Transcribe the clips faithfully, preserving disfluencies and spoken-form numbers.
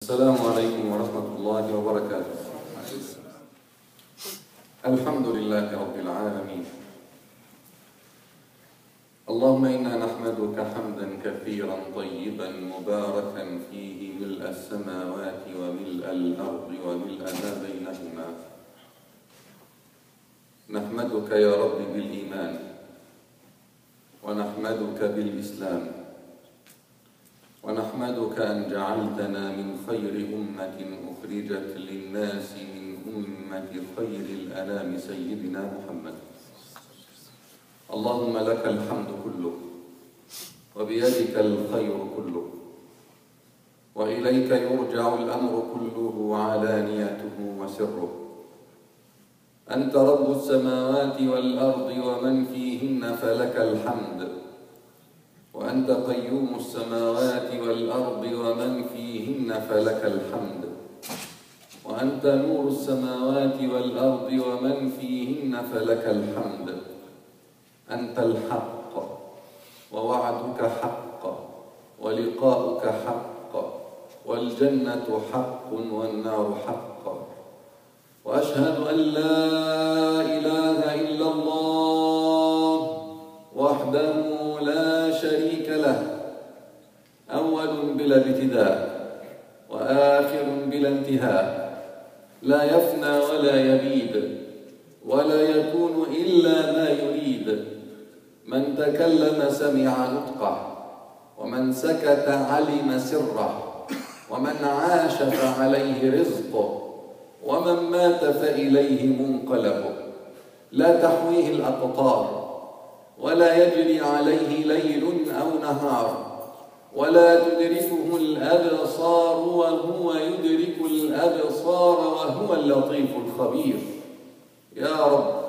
السلام عليكم ورحمة الله وبركاته. الحمد لله رب العالمين. اللهم إنا نحمدك حمدا كثيرا طيبا مباركا فيه ملء السماوات وملء الأرض وملء ما بينهما. نحمدك يا رب بالإيمان، ونحمدك بالإسلام، ونحمدك أن جعلتنا من خير أمة أخرجت للناس من أمة خير الأنام سيدنا محمد. اللهم لك الحمد كله، وبيدك الخير كله، وإليك يرجع الأمر كله علانيته وسره. أنت رب السماوات والأرض ومن فيهن فلك الحمد، وأنت قيوم السماوات والأرض ومن فيهن فلك الحمد، وأنت نور السماوات والأرض ومن فيهن فلك الحمد. أنت الحق، ووعدك حق، ولقاؤك حق، والجنة حق والنار حق. وأشهد أن لا إله إلا الله وحده لا شريك له، أول بلا ابتداء وآخر بلا انتهاء، لا يفنى ولا يبيد ولا يكون إلا ما يريد. من تكلم سمع نطقه، ومن سكت علم سره، ومن عاش فعليه رزقه، ومن مات فإليه منقلبه. لا تحويه الأقطار، ولا يجري عليه ليل أو نهار، ولا تدركه الأبصار وهو يدرك الأبصار وهو اللطيف الخبير. يا رب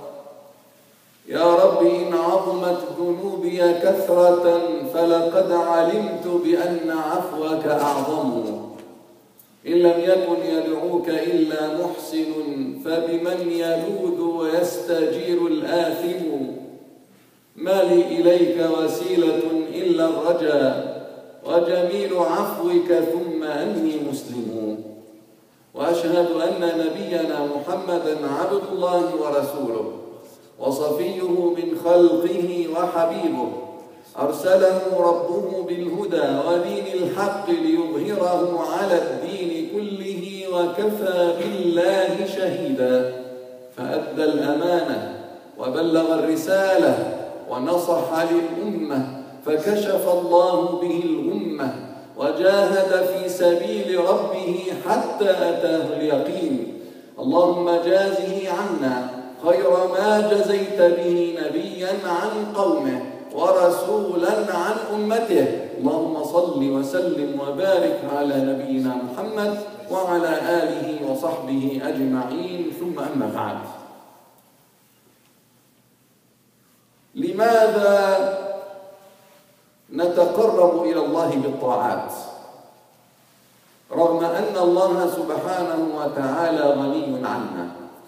يا رب إن عظمت ذنوبي كثرة فلقد علمت بأن عفوك أعظم. إن لم يكن يدعوك إلا محسن فبمن يلوذ ويستجير الآثم. ما لي إليك وسيلة إلا الرجاء، وجميل عفوك ثم أني مسلم. وأشهد أن نبينا محمدا عبد الله ورسوله، وصفيه من خلقه وحبيبه، أرسله ربه بالهدى ودين الحق ليظهره على الدين كله، وكفى بالله شهيدا. فأدى الأمانة وبلغ الرسالة ونصح للأمة، فكشف الله به الغمة، وجاهد في سبيل ربه حتى أتاه اليقين. اللهم جازه عنا خير ما جزيت به نبيا عن قومه ورسولا عن أمته. اللهم صل وسلم وبارك على نبينا محمد وعلى آله وصحبه أجمعين، ثم أما بعد. لماذا نتقرب إلى الله بالطاعات رغم أن الله سبحانه وتعالى غني عنا؟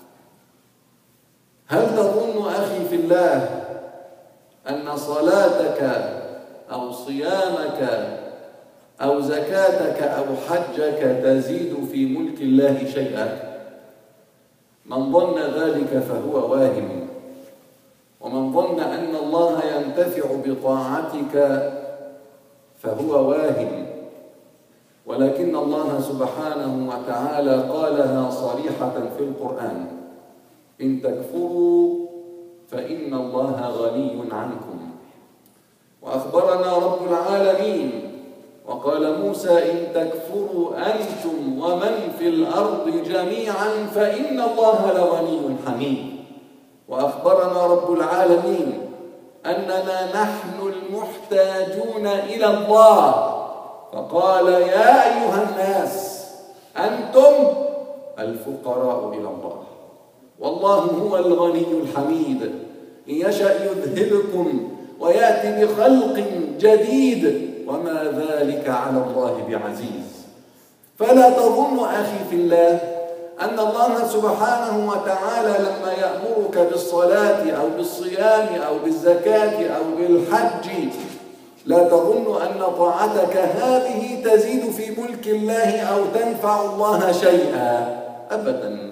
هل تظن أخي في الله أن صلاتك أو صيامك أو زكاتك أو حجك تزيد في ملك الله شيئا؟ من ظن ذلك فهو واهم، ومن ظن أن الله ينتفع بطاعتك فهو واهم. ولكن الله سبحانه وتعالى قالها صريحة في القرآن: إن تكفروا فإن الله غني عنكم. وأخبرنا رب العالمين وقال موسى: إن تكفروا أنتم ومن في الأرض جميعا فإن الله لغني حميد. وأخبرنا رب العالمين أننا نحن المحتاجون إلى الله، فقال: يا أيها الناس أنتم الفقراء إلى الله، والله هو الغني الحميد. إن يشأ يذهبكم ويأتي بخلق جديد، وما ذلك على الله بعزيز. فلا تظن أخي في الله أن الله سبحانه وتعالى لما يأمرك بالصلاة أو بالصيام أو بالزكاة أو بالحج لا تظن أن طاعتك هذه تزيد في ملك الله أو تنفع الله شيئا أبدا،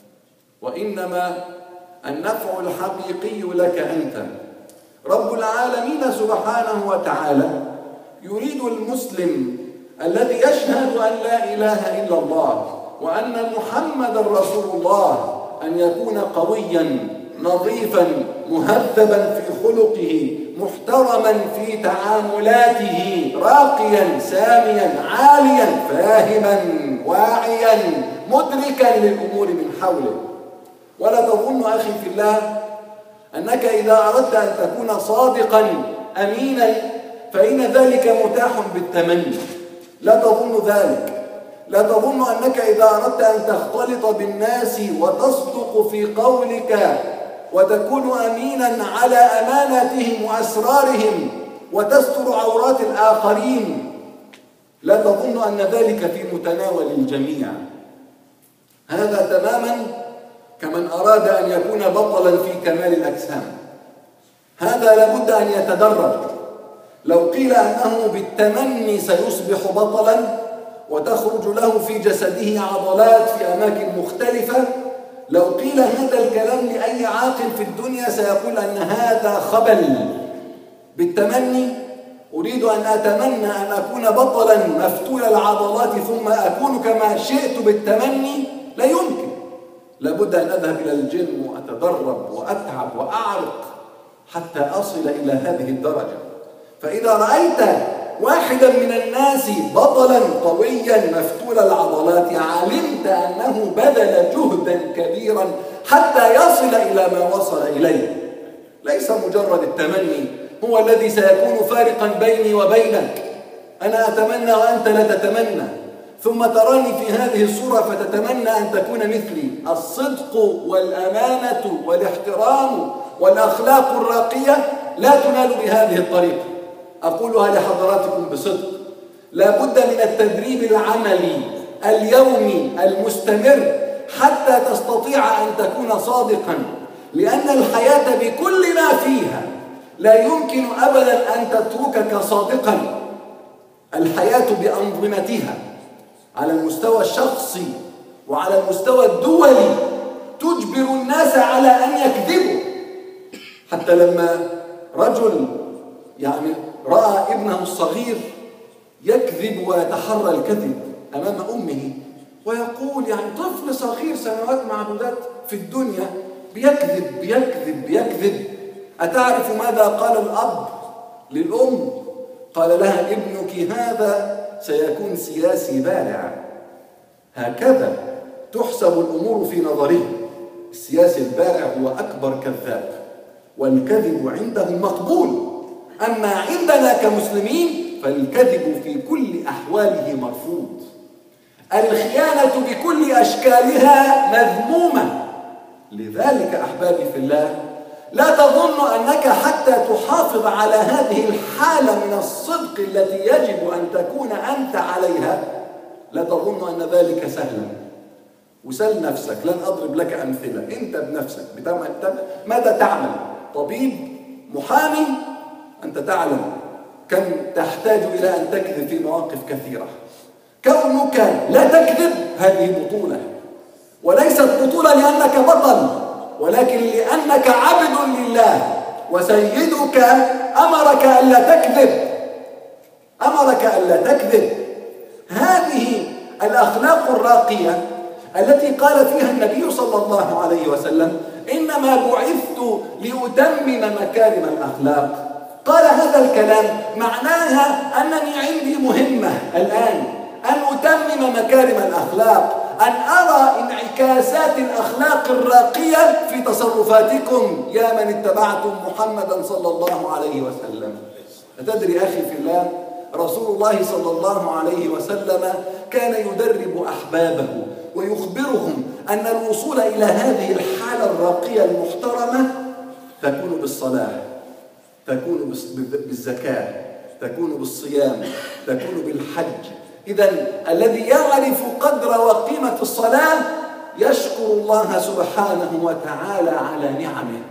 وإنما النفع الحقيقي لك أنت. رب العالمين سبحانه وتعالى يريد المسلم الذي يشهد أن لا إله إلا الله وأن محمد رسول الله أن يكون قويا نظيفا مهذبا في خلقه، محترما في تعاملاته، راقيا ساميا عاليا، فاهما واعيا مدركا للأمور من حوله. ولا تظن أخي في الله أنك إذا أردت أن تكون صادقا أمينا فإن ذلك متاح بالتمني. لا تظن ذلك. لا تظن أنك إذا أردت أن تختلط بالناس وتصدق في قولك وتكون أمينا على أماناتهم وأسرارهم وتستر عورات الآخرين، لا تظن أن ذلك في متناول الجميع. هذا تماما كمن أراد أن يكون بطلا في كمال الأجسام. هذا لابد أن يتدرج. لو قيل أنه بالتمني سيصبح بطلا وتخرج له في جسده عضلات في أماكن مختلفة، لو قيل هذا الكلام لأي عاقل في الدنيا سيقول أن هذا خبل. بالتمني أريد أن أتمنى أن أكون بطلا مفتول العضلات ثم أكون كما شئت بالتمني، لا يمكن. لابد أن أذهب إلى الجيم وأتدرب وأتعب وأعرق حتى أصل إلى هذه الدرجة. فإذا رأيت واحدا من الناس بطلا قويا مفتول العضلات علمت أنه بذل جهدا كبيرا حتى يصل إلى ما وصل إليه. ليس مجرد التمني هو الذي سيكون فارقا بيني وبينك. أنا أتمنى وأنت لا تتمنى، ثم تراني في هذه الصورة فتتمنى أن تكون مثلي. الصدق والأمانة والاحترام والأخلاق الراقية لا تنال بهذه الطريقة. أقولها لحضراتكم بصدق، لا بد من التدريب العملي اليومي المستمر حتى تستطيع أن تكون صادقا، لأن الحياة بكل ما فيها لا يمكن أبدا أن تتركك صادقا. الحياة بأنظمتها على المستوى الشخصي وعلى المستوى الدولي تجبر الناس على أن يكذبوا. حتى لما رجل يعني رأى ابنه الصغير يكذب ويتحرى الكذب أمام أمه ويقول يعني طفل صغير سنوات معدودات في الدنيا بيكذب بيكذب بيكذب. أتعرف ماذا قال الأب للأم؟ قال لها ابنك هذا سيكون سياسي بارع. هكذا تحسب الأمور في نظره. السياسي البارع هو أكبر كذاب والكذب عنده مقبول. أما عندنا كمسلمين فالكذب في كل أحواله مرفوض. الخيانة بكل أشكالها مذمومة. لذلك أحبابي في الله لا تظن أنك حتى تحافظ على هذه الحالة من الصدق التي يجب أن تكون أنت عليها، لا تظن أن ذلك سهلا. وسل نفسك، لن أضرب لك أمثلة، أنت بنفسك ماذا تعمل؟ طبيب، محامي، أنت تعلم كم تحتاج إلى أن تكذب في مواقف كثيرة. كونك لا تكذب هذه بطولة، وليست بطولة لأنك بطل، ولكن لأنك عبد لله وسيدك أمرك ألا تكذب. أمرك ألا تكذب. هذه الأخلاق الراقية التي قال فيها النبي صلى الله عليه وسلم إنما بعثت لأتمم مكارم الأخلاق. قال هذا الكلام معناها أنني عندي مهمة الآن أن أتمم مكارم الأخلاق، أن أرى انعكاسات الأخلاق الراقية في تصرفاتكم يا من اتبعتم محمدا صلى الله عليه وسلم. أتدري أخي في الله، رسول الله صلى الله عليه وسلم كان يدرب أحبابه ويخبرهم أن الوصول إلى هذه الحالة الراقية المحترمة تكون بالصلاة، تكون بالزكاة، تكون بالصيام، تكون بالحج. إذن الذي يعرف قدر وقيمة الصلاة يشكر الله سبحانه وتعالى على نعمه.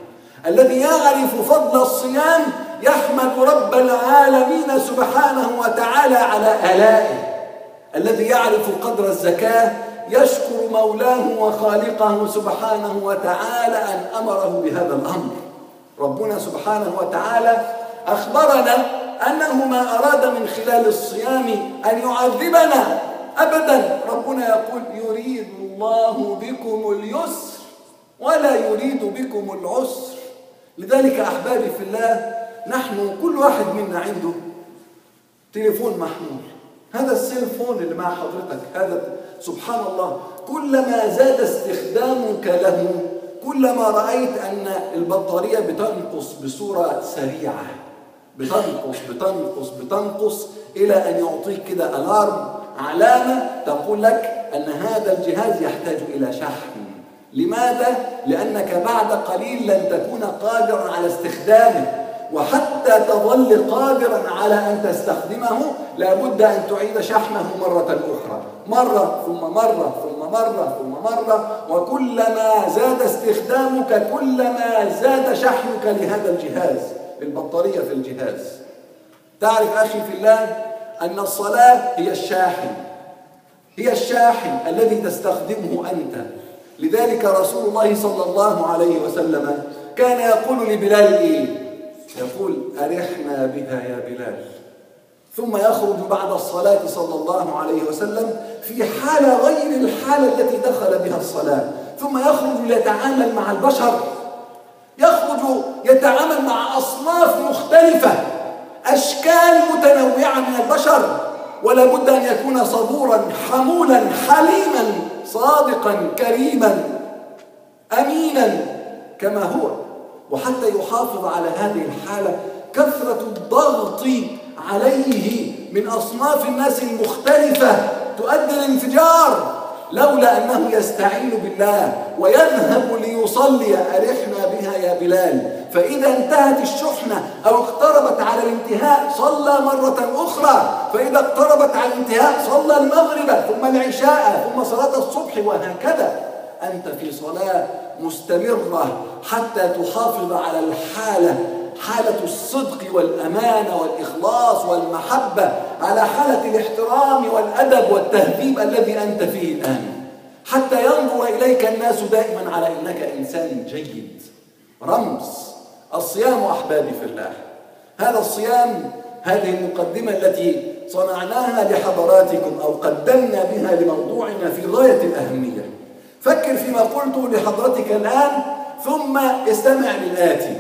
الذي يعرف فضل الصيام يحمد رب العالمين سبحانه وتعالى على آلائه. الذي يعرف قدر الزكاة يشكر مولاه وخالقه سبحانه وتعالى أن أمره بهذا الأمر. ربنا سبحانه وتعالى أخبرنا أنه ما أراد من خلال الصيام أن يعذبنا أبدا. ربنا يقول يريد الله بكم اليسر ولا يريد بكم العسر. لذلك أحبابي في الله، نحن كل واحد منا عنده تليفون محمول. هذا السيلفون اللي مع حضرتك هذا سبحان الله كلما زاد استخدامك له كلما رأيت أن البطارية بتنقص بصورة سريعة، بتنقص بتنقص بتنقص إلى أن يعطيك كده ألارم، علامة تقول لك أن هذا الجهاز يحتاج إلى شحن. لماذا؟ لأنك بعد قليل لن تكون قادرا على استخدامه، وحتى تظل قادرا على أن تستخدمه لابد أن تعيد شحنه مرة أخرى، مرة ثم مرة ثم مرة ثم مرة، وكلما زاد استخدامك كلما زاد شحنك لهذا الجهاز، البطارية في الجهاز. تعرف أخي في الله أن الصلاة هي الشاحن، هي الشاحن الذي تستخدمه أنت. لذلك رسول الله صلى الله عليه وسلم كان يقول لبلال إيه؟ يقول أرحنا بها يا بلال. ثم يخرج بعد الصلاة صلى الله عليه وسلم في حالة غير الحالة التي دخل بها الصلاة، ثم يخرج ليتعامل مع البشر، يخرج يتعامل مع أصناف مختلفة، أشكال متنوعة من البشر، ولا بد أن يكون صبورا حمولا حليما صادقا كريما أمينا كما هو. وحتى يحافظ على هذه الحالة كثرة الضغط عليه من أصناف الناس المختلفة تؤدي الانفجار، لولا أنه يستعين بالله ويذهب ليصلي أرحنا بها يا بلال، فإذا انتهت الشحنة أو اقتربت على الانتهاء صلى مرة أخرى، فإذا اقتربت على الانتهاء صلى المغرب ثم العشاء ثم صلاة الصبح، وهكذا أنت في صلاة مستمرة حتى تحافظ على الحالة، حالة الصدق والأمانة والإخلاص والمحبة، على حالة الاحترام والأدب والتهذيب الذي أنت فيه الآن، حتى ينظر إليك الناس دائما على أنك إنسان جيد. رمز الصيام أحبابي في الله، هذا الصيام، هذه المقدمة التي صنعناها لحضراتكم أو قدمنا بها لموضوعنا في غاية الأهمية. فكر فيما قلته لحضرتك الآن ثم استمع للآتي.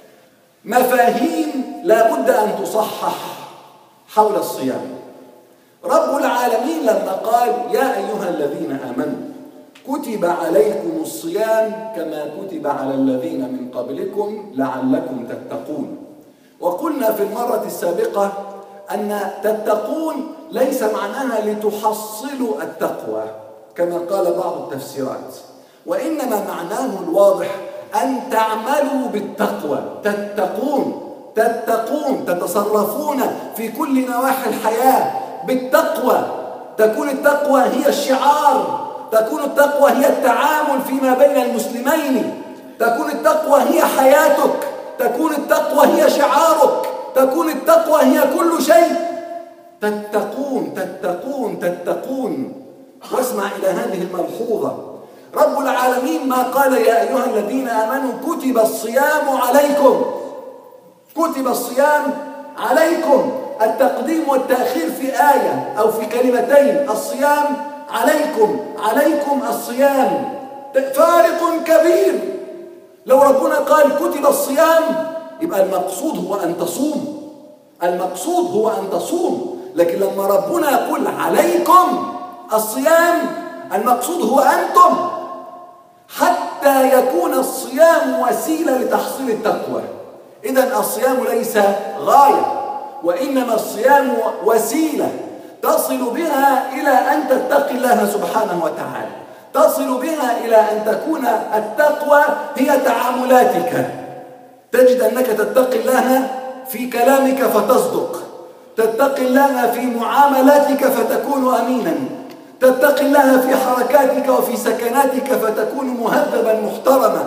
مفاهيم لا بد أن تصحح حول الصيام. رب العالمين لما قال يا أيها الذين آمنوا كتب عليكم الصيام كما كتب على الذين من قبلكم لعلكم تتقون، وقلنا في المرة السابقة أن تتقون ليس معناها لتحصلوا التقوى كما قال بعض التفسيرات، وإنما معناه الواضح أن تعملوا بالتقوى. تتقون تتقون تتصرفون في كل نواحي الحياة بالتقوى. تكون التقوى هي الشعار، تكون التقوى هي التعامل فيما بين المسلمين، تكون التقوى هي حياتك، تكون التقوى هي شعارك، تكون التقوى هي كل شيء. تتقون تتقون تتقون. واسمع إلى هذه الملحوظة، رب العالمين ما قال يا أيها الذين آمنوا كتب الصيام عليكم، كتب الصيام عليكم، التقديم والتأخير في آية أو في كلمتين، الصيام عليكم، عليكم الصيام، فارق كبير. لو ربنا قال كتب الصيام يبقى المقصود هو أن تصوم، المقصود هو أن تصوم، لكن لما ربنا يقول عليكم الصيام المقصود هو أنتم، حتى يكون الصيام وسيلة لتحصيل التقوى. إذن الصيام ليس غاية، وإنما الصيام وسيلة تصل بها إلى أن تتقي الله سبحانه وتعالى، تصل بها إلى أن تكون التقوى هي تعاملاتك. تجد أنك تتقي الله في كلامك فتصدق، تتقي الله في معاملاتك فتكون أمينا، تتقي الله في حركاتك وفي سكناتك فتكون مهذبا محترما،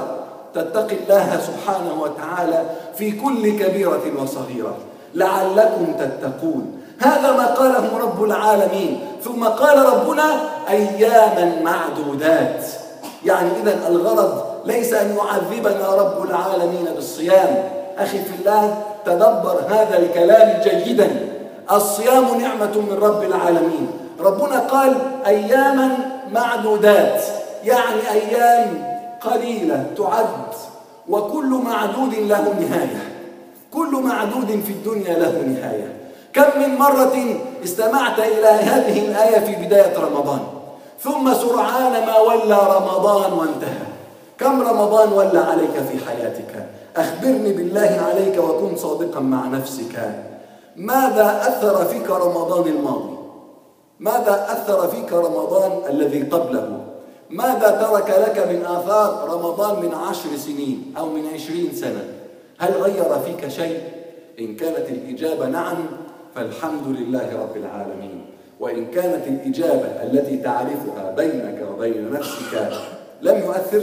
تتقي الله سبحانه وتعالى في كل كبيرة وصغيرة لعلكم تتقون. هذا ما قاله رب العالمين. ثم قال ربنا أياما معدودات، يعني إذن الغرض ليس أن يعذبنا رب العالمين بالصيام. أخي في الله، تدبر هذا الكلام جيدا. الصيام نعمة من رب العالمين. ربنا قال أياما معدودات، يعني أيام قليلة تعد، وكل معدود له نهاية. كل معدود في الدنيا له نهاية. كم من مرة استمعت إلى هذه الآية في بداية رمضان، ثم سرعان ما ولى رمضان وانتهى. كم رمضان ولى عليك في حياتك؟ أخبرني بالله عليك وكن صادقا مع نفسك. ماذا أثر فيك رمضان الماضي؟ ماذا أثر فيك رمضان الذي قبله؟ ماذا ترك لك من آثار رمضان من عشر سنين أو من عشرين سنة؟ هل غير فيك شيء؟ إن كانت الإجابة نعم فالحمد لله رب العالمين. وإن كانت الإجابة التي تعرفها بينك وبين نفسك لم يؤثر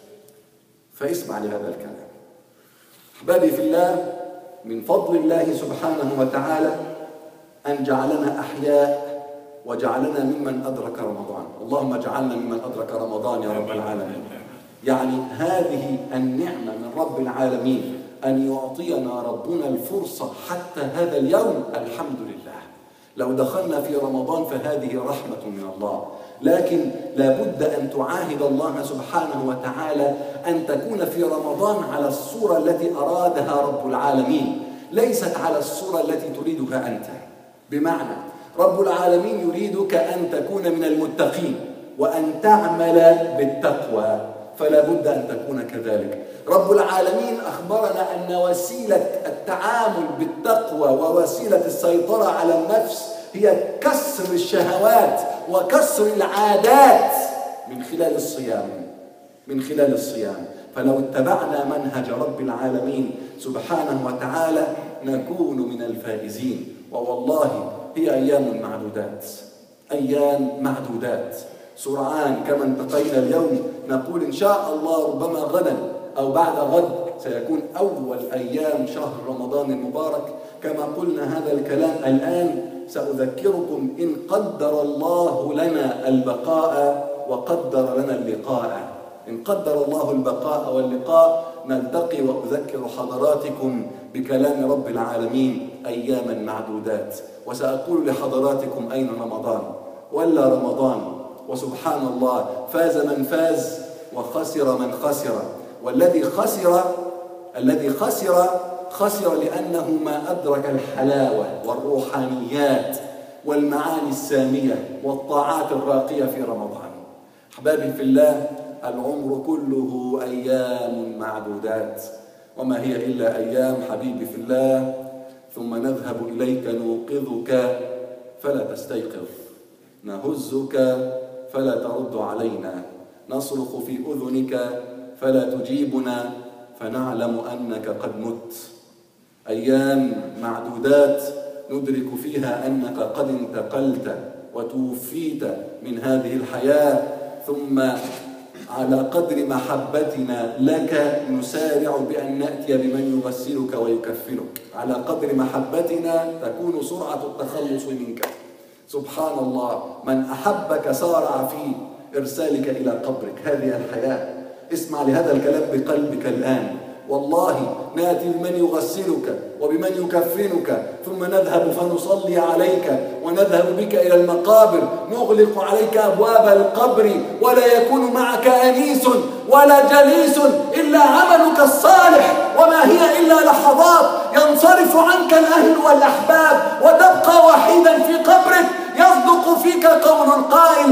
فاسمع لهذا الكلام. أحبابي في الله، من فضل الله سبحانه وتعالى أن جعلنا أحياء وجعلنا ممن أدرك رمضان. اللهم اجعلنا ممن أدرك رمضان يا رب العالمين. يعني هذه النعمة من رب العالمين أن يعطينا ربنا الفرصة حتى هذا اليوم، الحمد لله. لو دخلنا في رمضان فهذه رحمة من الله، لكن لابد أن تعاهد الله سبحانه وتعالى أن تكون في رمضان على الصورة التي أرادها رب العالمين، ليست على الصورة التي تريدها أنت. بمعنى رب العالمين يريدك أن تكون من المتقين وأن تعمل بالتقوى، فلا بد أن تكون كذلك. رب العالمين أخبرنا أن وسيلة التعامل بالتقوى ووسيلة السيطرة على النفس هي كسر الشهوات وكسر العادات من خلال الصيام من خلال الصيام. فلو اتبعنا منهج رب العالمين سبحانه وتعالى نكون من الفائزين. ووالله هي أيام معدودات، أيام معدودات سرعان. كما انتقينا اليوم نقول إن شاء الله ربما غدا أو بعد غد سيكون أول أيام شهر رمضان المبارك. كما قلنا هذا الكلام الآن سأذكركم إن قدر الله لنا البقاء وقدر لنا اللقاء. إن قدر الله البقاء واللقاء نلتقي وأذكر حضراتكم بكلام رب العالمين أياما معدودات. وسأقول لحضراتكم أين رمضان؟ ولا رمضان. وسبحان الله فاز من فاز وخسر من خسر. والذي خسر الذي خسر خسر لأنه ما أدرك الحلاوة والروحانيات والمعاني السامية والطاعات الراقية في رمضان. أحبابي في الله، العمر كله أيام معدودات، وما هي إلا أيام حبيبي في الله. ثم نذهب إليك نوقظك فلا تستيقظ، نهزك فلا ترد علينا، نصرخ في أذنك فلا تجيبنا، فنعلم أنك قد مت. أيام معدودات ندرك فيها أنك قد انتقلت وتوفيت من هذه الحياة. ثم على قدر محبتنا لك نسارع بأن نأتي بمن يغسلك ويكفنك. على قدر محبتنا تكون سرعة التخلص منك. سبحان الله، من أحبك سارع في إرسالك إلى قبرك. هذه الحياة. اسمع لهذا الكلام بقلبك الآن. والله نأتي بمن يغسلك وبمن يكفنك، ثم نذهب فنصلي عليك ونذهب بك إلى المقابر، نغلق عليك أبواب القبر ولا يكون معك أنيس ولا جليس إلا عملك الصالح، وما هي إلا لحظات ينصرف عنك الأهل والأحباب وتبقى وحيدا في قبرك. يصدق فيك قول القائل: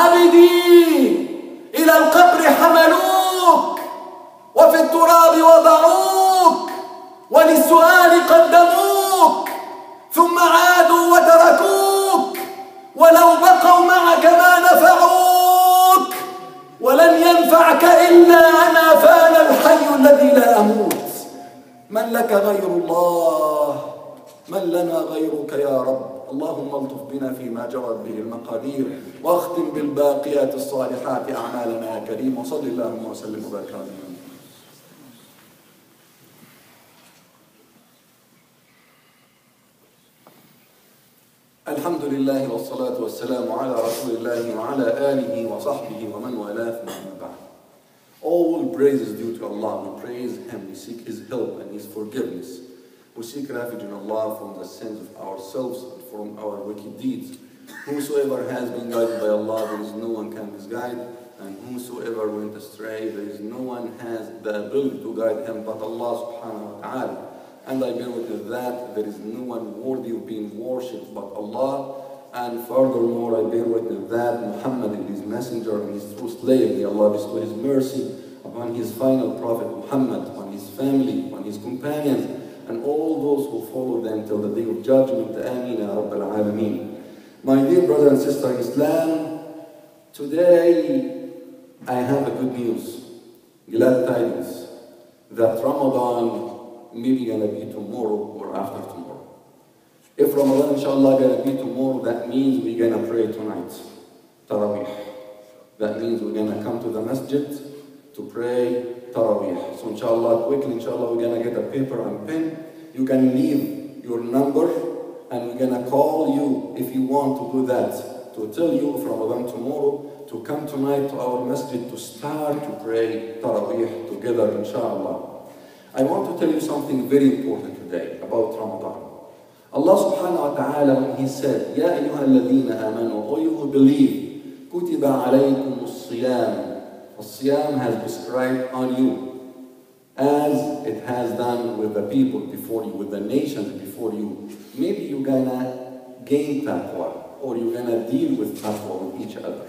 عبدي إلى القبر حملوك وفي التراب وضعوك وللسؤال قدموك ثم عادوا وتركوك، ولو بقوا معك ما نفعوك، ولن ينفعك إلا أنا فأنا الحي الذي لا أموت. من لك غير الله؟ من لنا غيرك يا رب؟ اللهم الطف بنا فيما جرت به المقادير، واختم بالباقيات الصالحات أعمالنا يا كريم. وصل اللهم وسلم وبارك على الحمد لله والصلاة والسلام على رسول الله وعلى آله وصحبه ومن والاه ثم بعد. All praise is due to Allah. We praise Him, we seek His help and His forgiveness. We seek refuge in Allah from the sins of ourselves and from our wicked deeds. Whosoever has been guided by Allah, there is no one can misguide. And whosoever went astray, there is no one has the ability to guide him but Allah subhanahu wa ta'ala. And I bear witness that there is no one worthy of being worshipped but Allah. And furthermore, I bear witness that Muhammad is his messenger and his true slave. May Allah bestow His mercy upon His final prophet Muhammad, upon his family, upon his companions, and all those who follow them till the day of judgment. Ameen ya Rabbal Alameen. My dear brother and sister in Islam, today I have a good news, glad tidings, that Ramadan may be going to be tomorrow or after tomorrow. If Ramadan inshallah going to be tomorrow, that means we're going to pray tonight, Taraweeh. That means we're going to come to the masjid to pray Taraweeh. So inshallah, quickly inshallah, we're going to get a paper and pen. You can leave your number and we're going to call you if you want to do that, to tell you if Ramadan tomorrow, to come tonight to our masjid to start to pray Taraweeh together inshallah. I want to tell you something very important today about Ramadan. Allah subhanahu wa ta'ala, when He said, Ya ayyuha alladhina amanu, O you who believe, kutiba alaykum as-siyam. As-siyam has prescribed on you, as it has done with the people before you, with the nations before you. Maybe you're gonna gain taqwa, or you're gonna deal with taqwa with each other.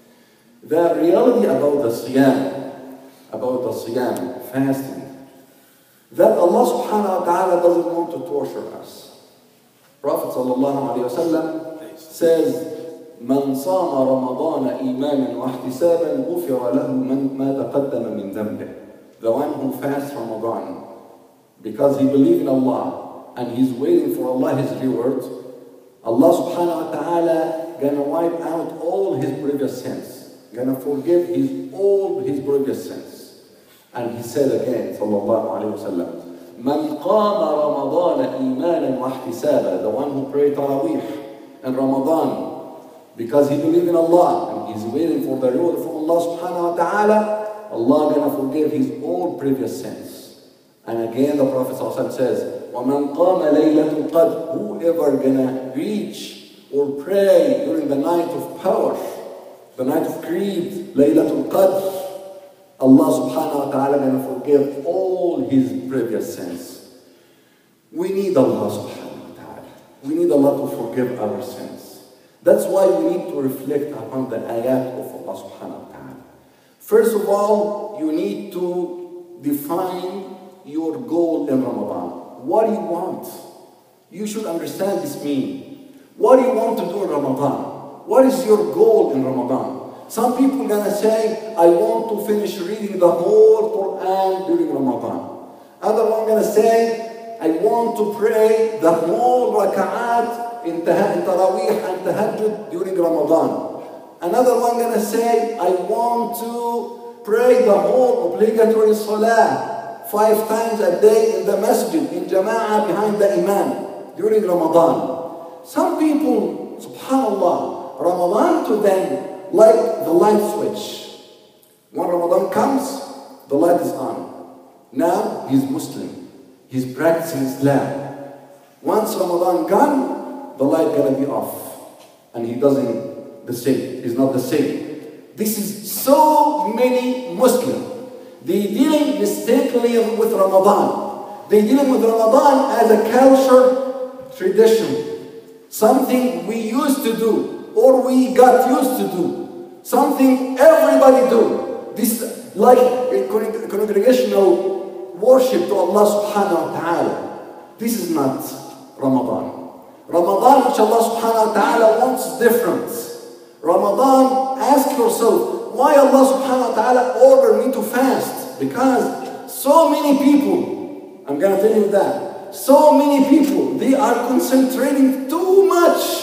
The reality about the siyam, about the siyam, fasting, that Allah subhanahu wa ta'ala doesn't want to torture us. Prophet sallallahu alayhi wa sallam says, من صام رمضان إيمانا واحتسابا غفر له من ما تقدم من ذنبه. The one who fasts Ramadan because he believes in Allah and he's waiting for Allah His reward, Allah subhanahu wa ta'ala gonna wipe out all his previous sins, gonna forgive his all his previous sins. And he said again, sallallahu alayhi wa sallam, من قام رمضان إيمانا واحتسابا, the one who prayed Taraweeh in Ramadan because he believes in Allah and he's waiting for the reward from Allah subhanahu wa ta'ala, Allah gonna forgive his all previous sins. And again the Prophet says, وَمَنْ قَامَ لَيْلَةُ الْقَدْرِ, whoever gonna reach or pray during the night of power, the night of creed, Laylatul Qadr, Allah subhanahu wa ta'ala gonna forgive all his previous sins. We need Allah subhanahu wa ta'ala. We need Allah to forgive our sins. That's why we need to reflect upon the ayat of Allah subhanahu wa ta'ala. First of all, you need to define your goal in Ramadan. What do you want? You should understand this meaning. What do you want to do in Ramadan? What is your goal in Ramadan? Some people are gonna say, I want to finish reading the whole Quran during Ramadan. Other one gonna say, I want to pray the whole raka'at in Taraweeh and Tahajjud during Ramadan. Another one gonna say, I want to pray the whole obligatory salah five times a day in the masjid, in jama'ah behind the imam during Ramadan. Some people, subhanallah, Ramadan to them like the light switch. When Ramadan comes, the light is on. Now he's Muslim. He's practicing Islam. Once Ramadan gone, the light gonna be off. And he doesn't the same. He's not the same. This is so many Muslims. They dealing mistakenly with Ramadan. They dealing with Ramadan as a culture tradition. Something we used to do or we got used to do. Something everybody do. This like a congregational worship to Allah subhanahu wa ta'ala. This is not Ramadan. Ramadan, which Allah subhanahu wa ta'ala wants different. Ramadan, ask yourself, why Allah subhanahu wa ta'ala ordered me to fast? Because so many people, I'm going to tell you that, so many people, they are concentrating too much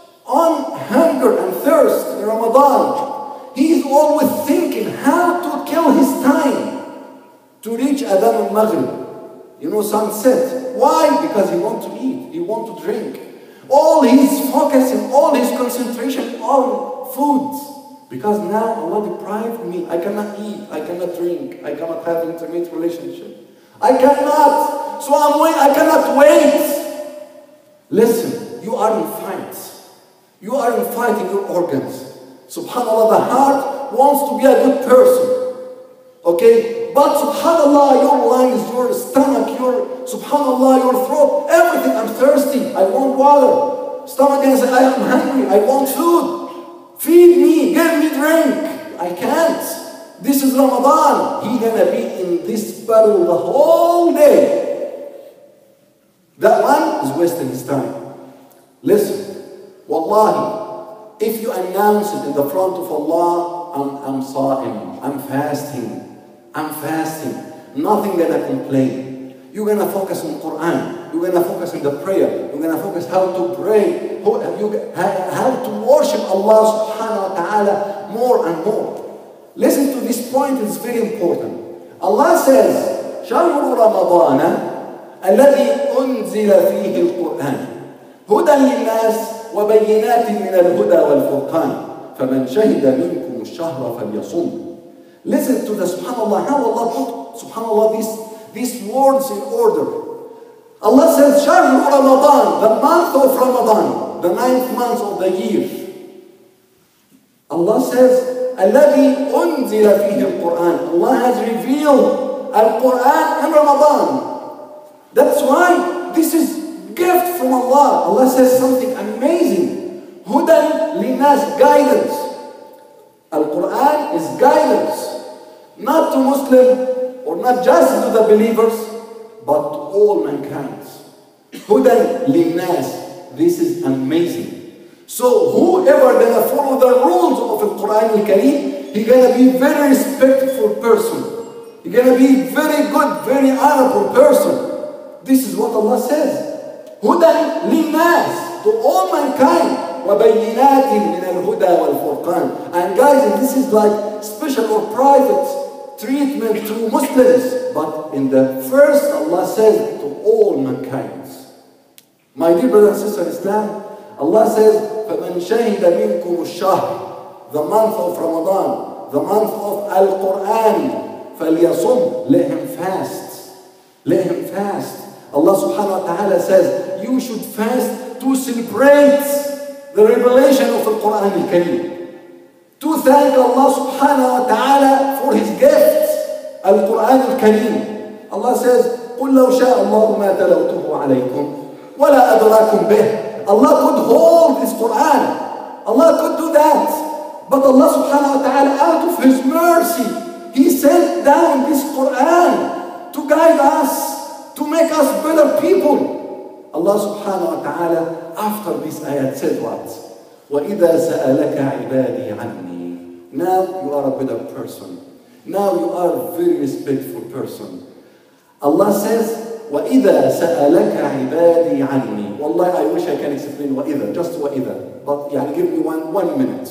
on hunger and thirst in Ramadan. He is always thinking how to kill his time to reach Adhan al-Maghrib. You know, sunset. Why? Because he wants to eat, he wants to drink. All his focusing, all his concentration on food. Because now Allah deprived me. I cannot eat, I cannot drink, I cannot have intimate relationship. I cannot. So I'm wait, I cannot wait. Listen, you are in fight. You are in fight in your organs. Subhanallah, the heart wants to be a good person. Okay? But subhanallah, your lungs, your stomach, your, subhanallah, your throat, everything. I'm thirsty. I want water. Stomach gonna say, I am hungry. I want food. Feed me. Give me drink. I can't. This is Ramadan. He gonna be in this battle the whole day. That one is wasting his time. Listen, wallahi, if you announce it in the front of Allah, I'm, I'm sa'im, I'm fasting, I'm fasting, nothing gonna complain. You're gonna focus on Quran, you're gonna focus on the prayer, you're gonna focus how to pray, how, you, how to worship Allah subhanahu wa ta'ala more and more. Listen to this point, it's very important. Allah says, شهر رمضان الذي أنزل فيه القرآن هدى للناس وبينات من الهدى والفرقان فمن شهد منكم الشهر فليصم. Listen to the subhanallah, how Allah put subhanallah these, these words in order. Allah says شهر رمضان, the month of Ramadan, the ninth month of the year. Allah says الذي أنزل فيه القرآن. Allah has revealed Al-Quran in Ramadan. That's why this is gift from Allah. Allah says something amazing. Hudan linas, guidance. Al-Quran is guidance. Not to Muslim or not just to the believers, but to all mankind. Hudan linas. This is amazing. So whoever gonna follow the rules of the Quran al-Kareem, he gonna be very respectful person. He gonna be very good, very honorable person. This is what Allah says. Hudan linnas, to all mankind. وَبَيِّنَاتٍ مِنَ الْهُدَى وَالْفُرْقَانِ. And guys, this is like special or private treatment to Muslims. But in the first, Allah says to all mankind. My dear brothers and sisters in Islam, Allah says, فَمَنْ شَهِدَ مِنْكُمُ الشَّهْرِ, the month of Ramadan, the month of Al-Quran, فَلْيَصُمْ, let him fast. Let him fast. Allah subhanahu wa ta'ala says, you should fast to celebrate the revelation of the Quran al-Kareem. To thank Allah subhanahu wa ta'ala for his gift, Al-Quran al-Kareem. Allah says, قُلْ لَوْ شَاءَ اللَّهُ مَا تَلَوْتُهُ عَلَيْكُمْ وَلَا أَدْرَاكُمْ بِهِ. Allah could hold this Quran. Allah could do that. But Allah subhanahu wa ta'ala, out of his mercy, he sent down this Quran to guide us, to make us better people. Allah subhanahu wa ta'ala, after this ayat, said what? وَإِذَا سَأَلَكَ عِبَادِي عَنِّي. Now you are a better person. Now you are a very respectful person. Allah says, وَإِذَا سَأَلَكَ عِبَادِي عَنِّي. Wallahi, I wish I can explain وَإِذَا, just وَإِذَا. But يعني give me one, one minute.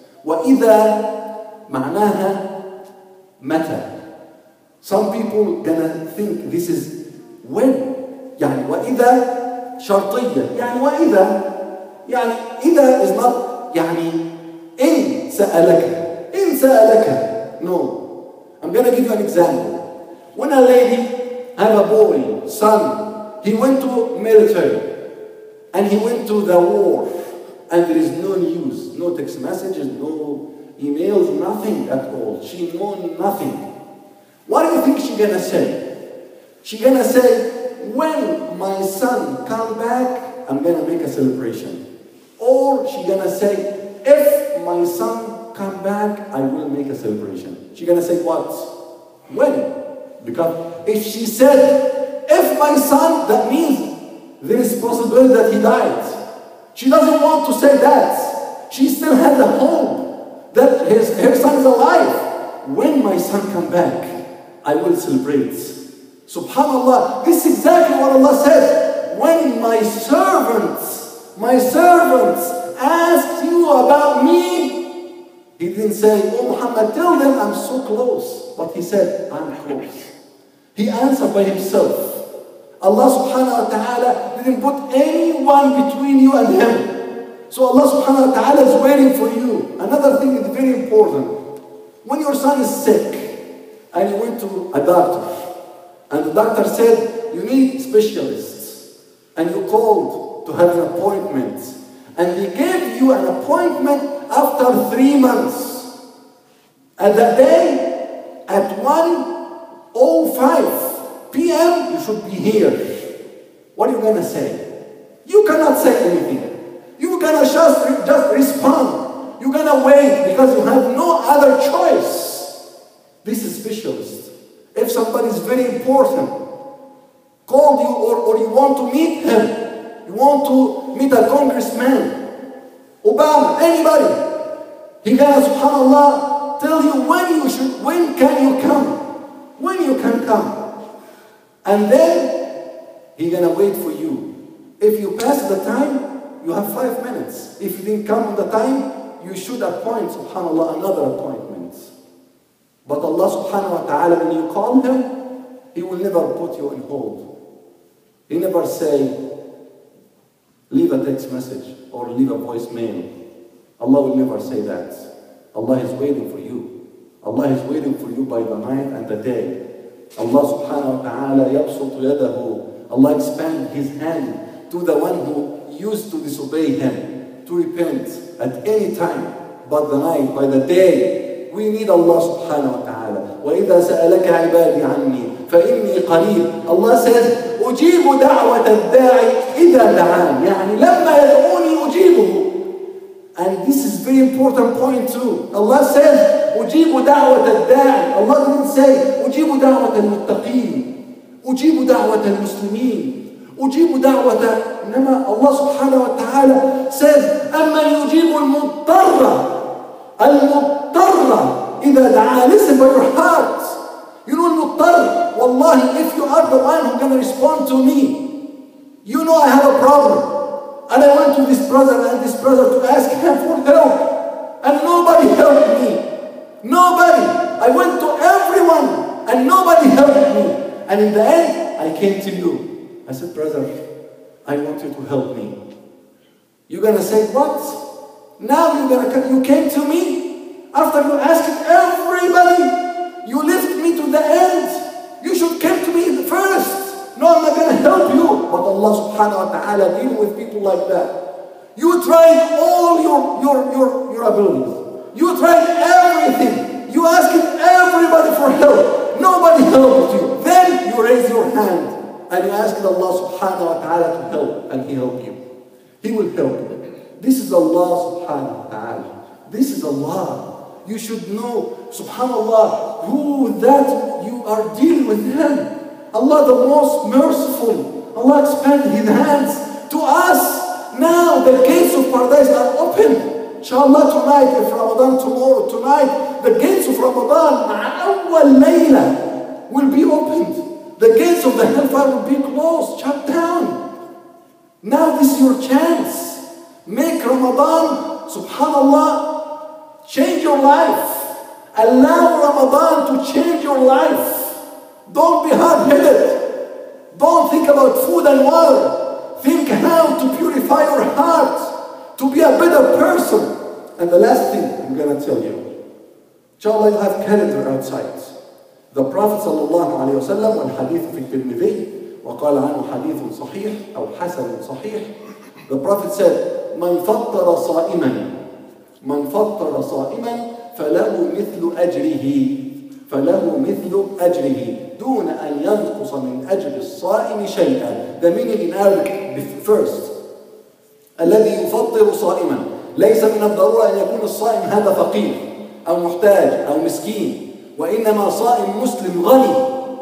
وَإِذَا معناها متى. Some people gonna think this is when. يعني وَإِذَا شرطية. يعني وَإِذَا. يعني إذا is not يعني إن سألك. إن سألك. No. I'm gonna give you an example. When a lady have a boy, son, he went to military and he went to the war and there is no news, no text messages, no emails, nothing at all. She knows nothing. What do you think she's gonna say? She's gonna say, when my son come back, I'm gonna make a celebration. Or she's gonna say, if my son come back, I will make a celebration. She's gonna say what? When? Because if she said, if my son, that means there is possibility that he died. She doesn't want to say that. She still had the hope that his, her son is alive. When my son come back, I will celebrate. Subhanallah, this is exactly what Allah says. When my servants, my servants ask you about me, he didn't say, oh Muhammad, tell them I'm so close. But he said, I'm close. He answered by himself. Allah subhanahu wa ta'ala didn't put anyone between you and him. So Allah subhanahu wa ta'ala is waiting for you. Another thing is very important. When your son is sick and you went to a doctor and the doctor said you need specialists and you called to have an appointment and they gave you an appointment after three months. At that day, at one oh five p m you should be here. What are you going to say? You cannot say anything. You're going to just, just respond. You're going to wait because you have no other choice. This is specialist. If somebody is very important, called you or, or you want to meet him, you want to meet a congressman, Obama, anybody, he can, subhanAllah, tell you when you should, when can you come, when you can come. And then he's going to wait for you. If you pass the time, you have five minutes. If you didn't come on the time, you should appoint, subhanAllah, another appointment. But Allah subhanahu wa ta'ala, when you call him, he will never put you on hold. He never say, leave a text message or leave a voicemail. Allah will never say that. Allah is waiting for you. Allah is waiting for you by the night and the day. Allah subhanahu wa ta'ala yabsutu yadahu. Allah expand his hand to the one who used to disobey him, to repent at any time, but the night, by the day. We need Allah subhanahu wa ta'ala. وَإِذَا سَأَلَكَ عِبَادِي عَنِّي فَإِنِّي قَرِيبٌ. Allah says, أُجِيبُ دَعْوَةَ الدَّاعِ إِذَا دَعَانِ. يعني لَمَّا يَدْعُونِي أُجِيبُهُ. And this is very important point too. Allah says, أُجِيبُ دَعْوَةَ الدَّاعِ. Allah didn't say, أُجِيبُ دَعْوَةَ الْمُتَّقِينَ, أُجِيبُ دَعْوَةَ الْمُسْلِمِينَ, أجيب دعوة. إنما الله سبحانه وتعالى says أمن يجيب المضطر المضطر إذا دعا. Listen by your heart. You know المضطر. Wallahi, if you are the one who's going to respond to me, you know I have a problem and I went to this brother and this brother to ask him for help and nobody helped me. Nobody. I went to everyone and nobody helped me. And in the end, I came to you. I said, brother, I want you to help me. You're going to say, what? Now you're going to, you came to me after you asked everybody. You lift me to the end. You should come to me first. No, I'm not going to help you. But Allah subhanahu wa ta'ala deal with people like that. You tried all your, your, your, your abilities. You tried everything. You asked everybody for help. Nobody helped you. Then you raise your hand. And you ask Allah subhanahu wa ta'ala to help, and He help you. He will help you. This is Allah subhanahu wa ta'ala. This is Allah. You should know, subhanallah, who that you are dealing with Him. Allah the most merciful. Allah expanded His hands to us. Now the gates of paradise are open. Inshallah tonight, if Ramadan tomorrow, tonight, the gates of Ramadan, awwal layla, will be opened. The gates of the hellfire will be closed, shut down. Now this is your chance. Make Ramadan, subhanallah, change your life. Allow Ramadan to change your life. Don't be hard-headed. Don't think about food and water. Think how to purify your heart, to be a better person. And the last thing I'm going to tell you. Inshallah, you have calendar outside. The Prophet sallallahu alayhi wa sallam, والحديث في الترمذي وقال عنه حديث صحيح أو حسن صحيح. The Prophet said, من فطر صائما من فطر صائما فله مثل أجره فله مثل أجره دون أن ينقص من أجر الصائم شيئا. The meaning in Arabic first. الذي يفطر صائما. ليس من الضرورة أن يكون الصائم هذا فقير أو محتاج أو مسكين. وإنما صائم مسلم غني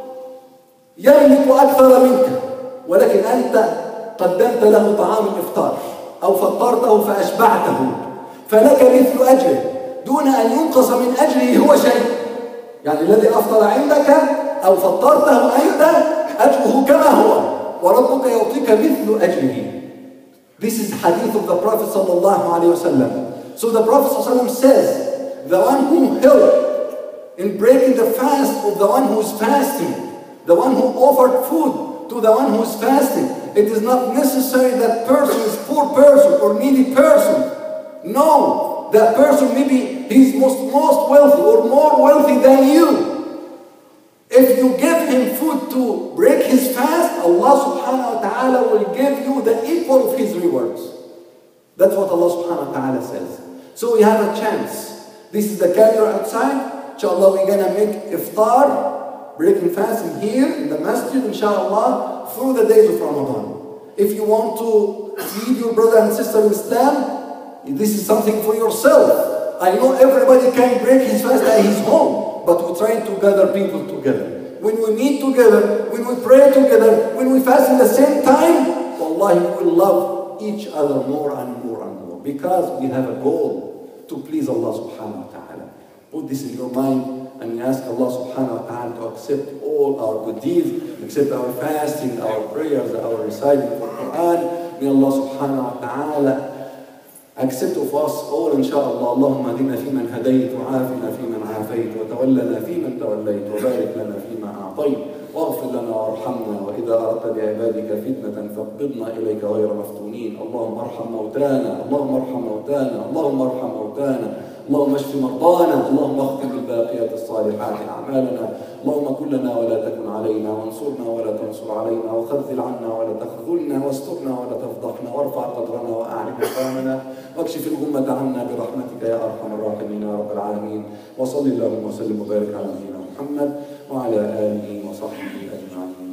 يملك أكثر منك ولكن أنت قدمت له طعام الإفطار أو فطرته فأشبعته فلك مثل أجره دون أن ينقص من أجره هو شيء. يعني الذي أفطر عندك أو فطرته أنت أجره كما هو وربك يعطيك مثل أجره. This is hadith of the Prophet sallallahu alaihi wasallam. So the Prophet sallallahu alaihi wasallam says, the one who helped in breaking the fast of the one who is fasting, the one who offered food to the one who's fasting. It is not necessary that person is poor person or needy person. No, that person maybe he's most, most wealthy or more wealthy than you. If you give him food to break his fast, Allah subhanahu wa ta'ala will give you the equal of his rewards. That's what Allah subhanahu wa ta'ala says. So we have a chance. This is the calendar outside. Inshallah, we're going to make iftar, breaking fasting here in the masjid, inshallah, through the days of Ramadan. If you want to feed your brother and sister in Islam, this is something for yourself. I know everybody can break his fast at his home, but we're trying to gather people together. When we meet together, when we pray together, when we fast in the same time, wallahi, we will love each other more and more and more, because we have a goal to please Allah subhanahu wa ta'ala. Put this in your mind, and we ask Allah subhanahu wa ta'ala to accept all our good deeds, accept our fasting, our prayers, our reciting of the Quran. May Allah subhanahu wa ta'ala accept of us all, inshallah. Allahumma adina fi man hadayt, wa afina fi man afayt, wa tawallana fi man tawallayt, wa barik lana fi ma a'tayt, واغفر لنا وارحمنا وإذا أردت بعبادك فتنة فاقبضنا إليك غير مفتونين. اللهم ارحم موتانا، اللهم ارحم موتانا، اللهم ارحم موتانا، اللهم اشف مرضانا، اللهم اختم بالباقيات الصالحات أعمالنا. اللهم كن لنا ولا تكن علينا، وانصرنا ولا تنصر علينا، وخذل عنا ولا تخذلنا، واسترنا ولا تفضحنا، وارفع قدرنا وأعلي مقامنا، واكشف الغمة عنا برحمتك يا أرحم الراحمين يا رب العالمين. وصل اللهم وسلم وبارك على نبينا محمد وعلى آله وصحبه أجمعين.